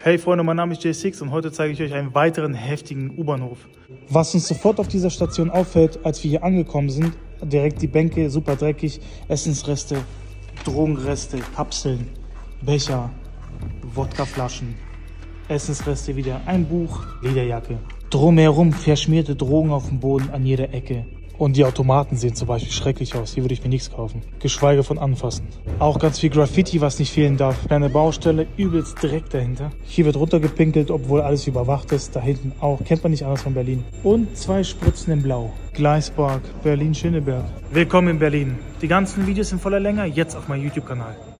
Hey Freunde, mein Name ist J6 und heute zeige ich euch einen weiteren heftigen U-Bahnhof. Was uns sofort auf dieser Station auffällt, als wir hier angekommen sind, direkt die Bänke, super dreckig, Essensreste, Drogenreste, Kapseln, Becher, Wodkaflaschen, Essensreste wieder, ein Buch, Lederjacke. Drumherum verschmierte Drogen auf dem Boden an jeder Ecke. Und die Automaten sehen zum Beispiel schrecklich aus. Hier würde ich mir nichts kaufen. Geschweige von anfassen. Auch ganz viel Graffiti, was nicht fehlen darf. Kleine Baustelle, übelst Dreck dahinter. Hier wird runtergepinkelt, obwohl alles überwacht ist. Da hinten auch. Kennt man nicht anders von Berlin. Und 2 Spritzen in Blau. Gleispark, Berlin-Schöneberg. Willkommen in Berlin. Die ganzen Videos in voller Länge jetzt auf meinem YouTube-Kanal.